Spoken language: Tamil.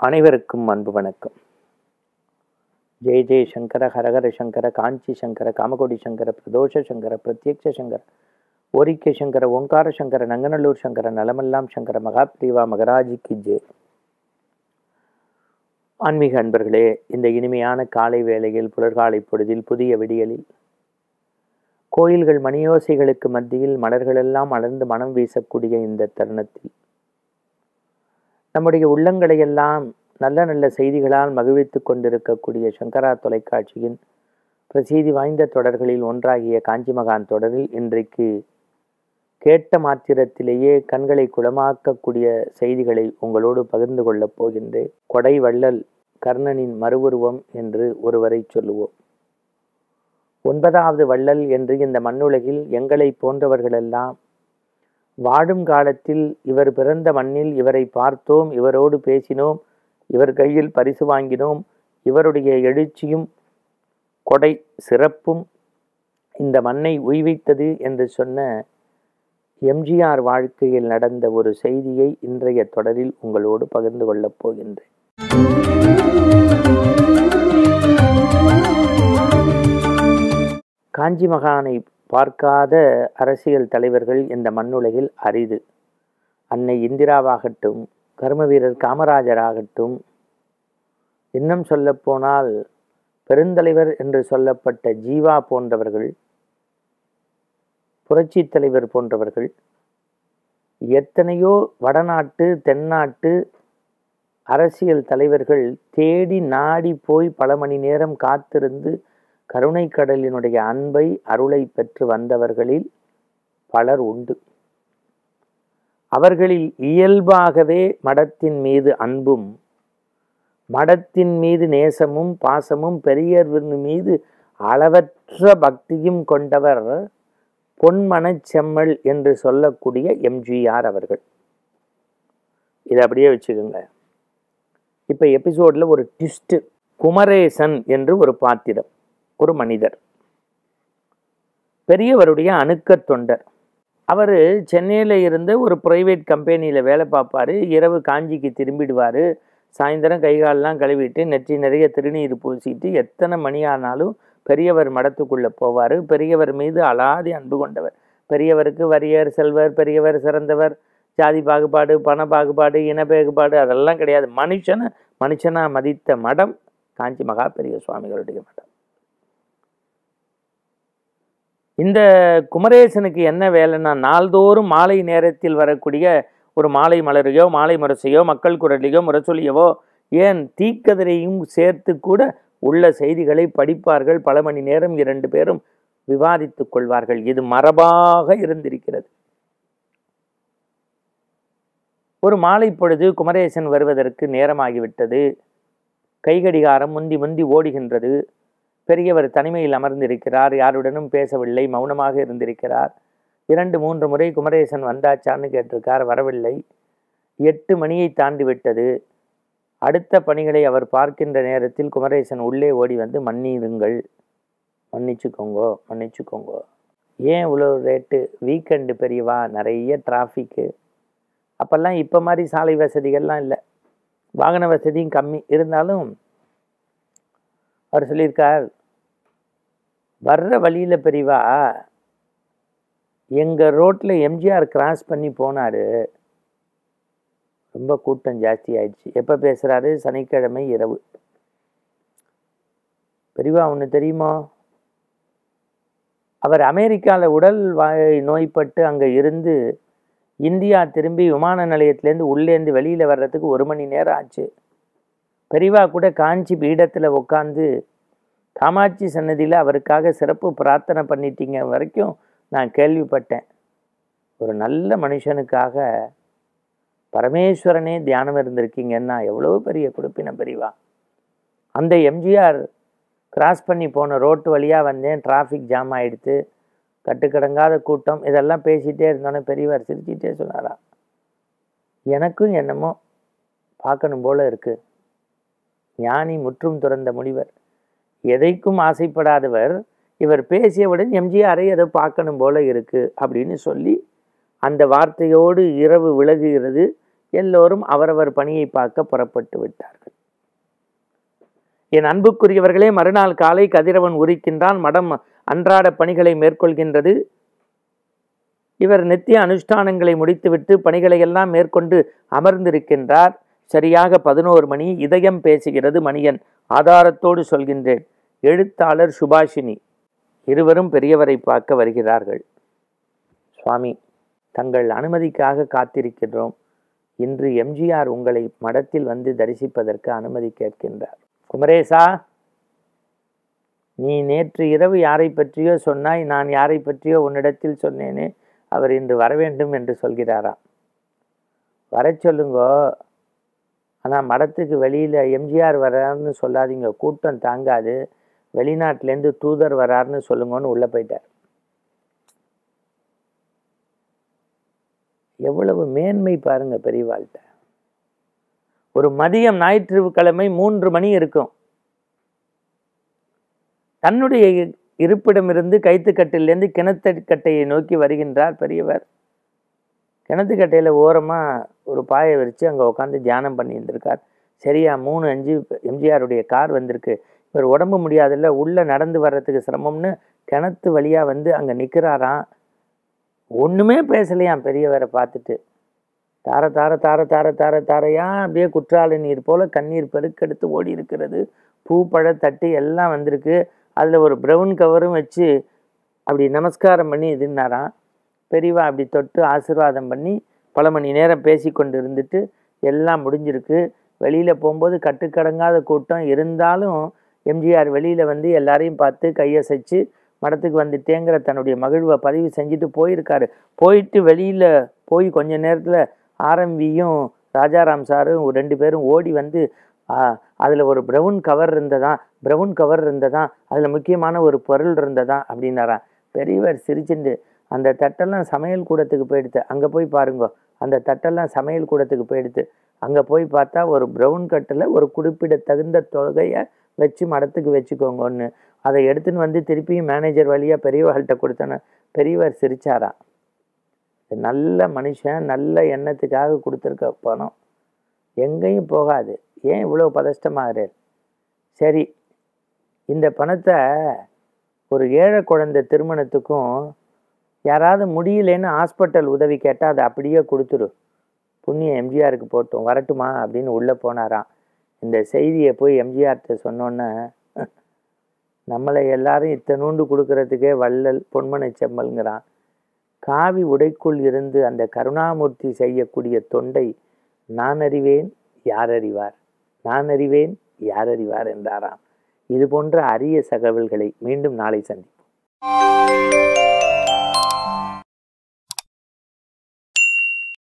அனைவருக்கும் அன்பு வணக்கம். ஜெய ஜெய சங்கர, ஹரஹர சங்கர, காஞ்சி சங்கர, காமகோடி சங்கர, பிரதோஷ சங்கர, பிரத்யக்ஷ சங்கர, ஓரிக்கை சங்கர, ஓங்கார சங்கர, நங்கநல்லூர் சங்கர, நலமெல்லாம் சங்கர, மகாபிரிவா மகராஜிக்கு ஜெய். ஆன்மீக அன்பர்களே, இந்த இனிமையான காலை வேளையில், புலர்காலை பொழுதில், புதிய விடியலில், கோயில்கள் மணியோசைகளுக்கு மத்தியில் மலர்களெல்லாம் மலர்ந்து மனம் வீசக்கூடிய இந்த தருணத்தில் நம்முடைய உள்ளங்களையெல்லாம் நல்ல நல்ல செய்திகளால் மகிழ்வித்துக் கொண்டிருக்கக்கூடிய சங்கரா தொலைக்காட்சியின் பிரசித்தி வாய்ந்த தொடர்களில் ஒன்றாகிய காஞ்சி மகான் தொடரில் இன்றைக்கு கேட்ட மாத்திரத்திலேயே கண்களை குளமாக்கக்கூடிய செய்திகளை உங்களோடு பகிர்ந்து கொள்ளப் போகின்றேன். கொடை வள்ளல் கர்ணனின் மறுவுருவம் என்று ஒருவரை சொல்லுவோம். 9வது வள்ளல் என்று இந்த மண்ணுலகில் எங்களை போன்றவர்களெல்லாம் வாழும் காலத்தில் இவர் பிறந்த மண்ணில் இவரை பார்த்தோம், இவரோடு பேசினோம், இவர் கையில் பரிசு வாங்கினோம், இவருடைய எழுச்சியும் கொடை சிறப்பும் இந்த மண்ணை உய்வித்தது என்று சொன்ன எம்ஜிஆர் வாழ்க்கையில் நடந்த ஒரு செய்தியை இன்றைய தொடரில் உங்களோடு பகிர்ந்து கொள்ளப் போகின்றேன். காஞ்சி மகானை பார்க்காத அரசியல் தலைவர்கள் இந்த மண்ணுலகில் அரிது. அன்னை இந்திராவாகட்டும், கர்ம வீரர் காமராஜராகட்டும், இன்னும் சொல்லப்போனால் பெருந்தலைவர் என்று சொல்லப்பட்ட ஜீவா போன்றவர்கள், புரட்சி தலைவர் போன்றவர்கள், எத்தனையோ வடநாட்டு தென்னாட்டு அரசியல் தலைவர்கள் தேடி நாடி போய் பல மணி நேரம் காத்திருந்து கருணை கடலினுடைய அன்பை அருளை பெற்று வந்தவர்களில் பலர் உண்டு. அவர்களில் இயல்பாகவே மடத்தின் மீது அன்பும், மடத்தின் மீது நேசமும் பாசமும், பெரியவர் மீது அளவற்ற பக்தியும் கொண்டவர் பொன்மனச் செம்மல் என்று சொல்லக்கூடிய எம்ஜிஆர் அவர்கள். இதை அப்படியே வச்சுக்கோங்க. இப்போ எபிசோடில் ஒரு ட்விஸ்ட். குமரேசன் என்று ஒரு பாத்திரம், ஒரு மனிதர், பெரியவருடைய அணுக்க தொண்டர். அவர் சென்னையில் இருந்த ஒரு ப்ரைவேட் கம்பெனியில் வேலை பார்ப்பார். இரவு காஞ்சிக்கு திரும்பிடுவார். சாயந்தரம் கைகாலெலாம் கழுவிட்டு நெற்றி நிறைய திருநீர் பூசிட்டு எத்தனை மணி ஆனாலும் பெரியவர் மடத்துக்குள்ளே போவார். பெரியவர் மீது அலாதி அன்பு கொண்டவர். பெரியவருக்கு வறியர் செல்வர், பெரியவர் சிறந்தவர், ஜாதி பாகுபாடு, பண பாகுபாடு, இன பாகுபாடு அதெல்லாம் கிடையாது. மனுஷனாக மதித்த மடம் காஞ்சி மகா பெரிய சுவாமிகளுடைய மடம். இந்த குமரேசனுக்கு என்ன வேலைன்னா, நாள்தோறும் மாலை நேரத்தில் வரக்கூடிய ஒரு மாலை மலரையோ மாலை முரசையோ மக்கள் குரலையோ முரசொலியவோ ஏன் தீக்கதிரையும் சேர்த்து கூட உள்ள செய்திகளை படிப்பார்கள். பல மணி நேரம் 2 பேரும் விவாதித்துக் கொள்வார்கள். இது மரபாக இருந்திருக்கிறது. ஒரு மாலை பொழுது குமரேசன் வருவதற்கு நேரமாகிவிட்டது. கைகடிகாரம் முந்தி முந்தி ஓடுகின்றது. பெரியவர் தனிமையில் அமர்ந்திருக்கிறார். யாருடனும் பேசவில்லை, மௌனமாக இருந்திருக்கிறார். 2-3 முறை குமரேசன் வந்தாச்சான்னு கேட்டிருக்கார், வரவில்லை. 8 மணியை தாண்டி விட்டது. அடுத்த பணிகளை அவர் பார்க்கின்ற நேரத்தில் குமரேசன் உள்ளே ஓடி வந்து, மன்னிடுங்கள், மன்னிச்சுக்கோங்கோ, ஏன் இவ்வளோ ரேட்டு, வீக்கெண்டு பெரியவா, நிறைய டிராஃபிக்கு. அப்போல்லாம் இப்போ மாதிரி சாலை வசதிகள்லாம் இல்லை, வாகன வசதியும் கம்மி. இருந்தாலும் அவர் சொல்லியிருக்கார், வர்ற வழியில் பெரியவா எங்கள் ரோட்டில் எம்ஜிஆர் கிராஸ் பண்ணி போனார், ரொம்ப கூட்டம் ஜாஸ்தி ஆயிடுச்சு. எப்போ பேசுகிறாரு? சனிக்கிழமை இரவு. பெரியவா ஒன்று தெரியுமா, அவர் அமெரிக்காவில் உடல் நோய்பட்டு அங்கே இருந்து இந்தியா திரும்பி விமான நிலையத்திலேருந்து உள்ளேந்து வெளியில் வர்றதுக்கு 1 மணி நேரம் ஆச்சு. பெரியவா கூட காஞ்சி பீடத்தில் உட்காந்து காமாட்சி சன்னதியில் அவருக்காக சிறப்பு பிரார்த்தனை பண்ணிட்டீங்க வரைக்கும் நான் கேள்விப்பட்டேன். ஒரு நல்ல மனுஷனுக்காக பரமேஸ்வரனே தியானம் இருந்திருக்கீங்கன்னா எவ்வளோ பெரிய கொடுப்பின பெரியவா. அந்த எம்ஜிஆர் கிராஸ் பண்ணி போன ரோட்டு வழியாக வந்தேன், டிராஃபிக் ஜாம் ஆகிடுத்து, கட்டுக்கடங்காத கூட்டம். இதெல்லாம் பேசிகிட்டே இருந்தோன்னே பெரியவர் சிரிச்சிட்டே சொன்னாரா, எனக்கும் என்னமோ பார்க்கணும் போல இருக்குது. ஞானி முற்றும் துறந்த முனிவர், எதைக்கும் ஆசைப்படாதவர், இவர் பேசியவுடன் எம்ஜிஆரை அதை பார்க்கணும் போல இருக்குது அப்படின்னு சொல்லி அந்த வார்த்தையோடு இரவு விலகுகிறது. எல்லோரும் அவரவர் பணியை பார்க்க புறப்பட்டு விட்டார்கள். என் அன்புக்குரியவர்களே, மறுநாள் காலை கதிரவன் உரிக்கின்றான். மடம் அன்றாட பணிகளை மேற்கொள்கின்றது. இவர் நித்திய அனுஷ்டானங்களை முடித்துவிட்டு பணிகளை எல்லாம் மேற்கொண்டு அமர்ந்திருக்கின்றார். சரியாக 11 மணி. இதயம் பேசுகிறது. மணியன் ஆதாரத்தோடு சொல்கின்றேன். எழுத்தாளர் சுபாஷினி இருவரும் பெரியவரை பார்க்க வருகிறார்கள். சுவாமி, தங்கள் அனுமதிக்காக காத்திருக்கின்றோம். இன்று எம்ஜிஆர் உங்களை மடத்தில் வந்து தரிசிப்பதற்கு அனுமதி கேட்கின்றார். குமரேசா, நீ நேற்று இரவு யாரை பற்றியோ சொன்னாய், நான் யாரை பற்றியோ உன்னிடத்தில் சொன்னேனே, அவர் இன்று வர வேண்டும் என்று சொல்கிறாராம். வர சொல்லுங்கோ, ஆனால் மடத்துக்கு வெளியில் எம்ஜிஆர் வர்றாருன்னு சொல்லாதீங்க, கூட்டம் தாங்காது, வெளிநாட்டிலேருந்து தூதர் வர்றாருன்னு சொல்லுங்கன்னு உள்ளே போயிட்டார். எவ்வளவு மேன்மை பாருங்க பெரியவாள்கிட்ட. ஒரு மதியம் ஞாயிற்றுக்கிழமை 3 மணி இருக்கும். தன்னுடைய இருப்பிடமிருந்து கைத்துக்கட்டிலேருந்து கிணத்துக்கட்டையை நோக்கி வருகின்றார் பெரியவர். கிணத்துக்கட்டையில் ஓரமாக ஒரு பாயை விரித்து அங்கே உட்காந்து தியானம் பண்ணி இருந்திருக்கார். சரியா 3:05 எம்ஜிஆருடைய கார் வந்திருக்கு. இவர் உடம்பு முடியாதில்ல, உள்ளே நடந்து வர்றதுக்கு சிரமம்னு கிணத்து வழியாக வந்து அங்கே நிற்கிறாராம். ஒன்றுமே பேசலையாம் பெரியவரை பார்த்துட்டு. தார தார தார தார தார தாரையா அப்படியே குற்றால நீர் போல் கண்ணீர் பெருக்கெடுத்து ஓடி இருக்கிறது. பூ பழ தட்டு எல்லாம் வந்திருக்கு. அதில் ஒரு ப்ரௌன் கவரும் வச்சு அப்படி நமஸ்காரம் பண்ணி இதுனாராம். பெரியவா அப்படி தொட்டு ஆசீர்வாதம் பண்ணி பல மணி நேரம் பேசி கொண்டு இருந்துட்டு எல்லாம் முடிஞ்சிருக்கு. வெளியில் போகும்போது கட்டுக்கடங்காத கூட்டம் இருந்தாலும் எம்ஜிஆர் வெளியில் வந்து எல்லாரையும் பார்த்து கையசைச்சு மடத்துக்கு வந்துட்டேங்கிற தன்னுடைய மகிழ்வை பதிவு செஞ்சுட்டு போயிருக்காரு. போயிட்டு வெளியில் போய் கொஞ்ச நேரத்தில் ஆர்எம்வியும் ராஜாராம் சாரும் 2 பேரும் ஓடி வந்து அதில் ஒரு ப்ரௌன் கவர் இருந்ததான், அதில் முக்கியமான ஒரு பொருள் இருந்ததான் அப்படின்னாராம். பெரியவர் சிரிச்சுண்டு, அந்த தட்டெல்லாம் சமையல் கூடத்துக்கு போயிடுது, அங்கே போய் பாருங்க, அந்த தட்டெல்லாம் சமையல் கூடத்துக்கு போயிடுது, அங்கே போய் பார்த்தா ஒரு ப்ரௌன் கட்டில் ஒரு குறிப்பிடத்தகுந்த தொகையை வச்சு மடத்துக்கு வச்சுக்கோங்கன்னு அதை எடுத்துன்னு வந்து திருப்பியும் மேனேஜர் வழியாக பெரியவர்கள்ட்ட கொடுத்தேன்னு பெரியவர் சிரிச்சாராம். நல்ல மனுஷன், நல்ல எண்ணத்துக்காக கொடுத்துருக்க பணம் எங்கேயும் போகாது, ஏன் இவ்வளோ பதஷ்டமாகறார்? சரி, இந்த பணத்தை ஒரு ஏழை குழந்தை திருமணத்துக்கும் யாராவது முடியலன்னு ஹாஸ்பிட்டல் உதவி கேட்டால் அதை அப்படியே கொடுத்துரு, புண்ணியம் எம்ஜிஆருக்கு போட்டோம், வரட்டுமா அப்படின்னு உள்ளே போனாராம். இந்த செய்தியை போய் எம்ஜிஆர்கிட்ட சொன்னோன்னே, நம்மளை எல்லாரும் இத்தனூண்டு கொடுக்கறதுக்கே வள்ளல் பொன்மனை செம்மல்ங்கிறான். காவி உடைக்குள் இருந்து அந்த கருணாமூர்த்தி செய்யக்கூடிய தொண்டை நான் அறிவேன் யார் அறிவார், நான் அறிவேன் யார் அறிவார் என்றாராம். இது போன்ற அரிய தகவல்களை மீண்டும் நாளை சந்திப்போம்.